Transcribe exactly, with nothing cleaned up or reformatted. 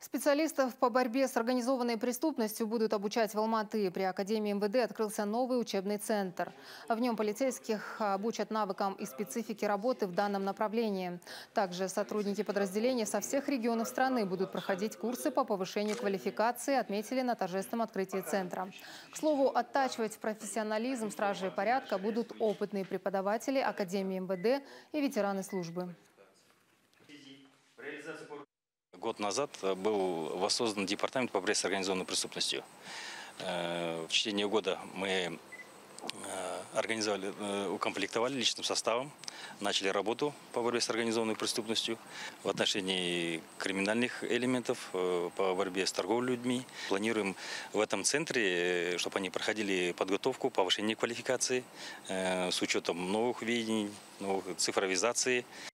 Специалистов по борьбе с организованной преступностью будут обучать в Алматы. При Академии эм вэ дэ открылся новый учебный центр. В нем полицейских обучат навыкам и специфике работы в данном направлении. Также сотрудники подразделений со всех регионов страны будут проходить курсы по повышению квалификации, отметили на торжественном открытии центра. К слову, оттачивать профессионализм стражей порядка будут опытные преподаватели Академии эм вэ дэ и ветераны службы. Год назад был воссоздан департамент по борьбе с организованной преступностью. В течение года мы организовали, укомплектовали личным составом, начали работу по борьбе с организованной преступностью в отношении криминальных элементов, по борьбе с торговлей людьми. Планируем в этом центре, чтобы они проходили подготовку, повышение квалификации с учетом новых видений, новых цифровизации.